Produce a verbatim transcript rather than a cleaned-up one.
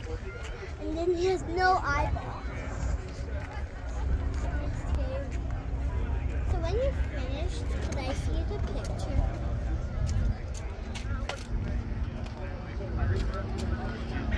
And then he has no eyeballs. So when you're finished, can I see the picture?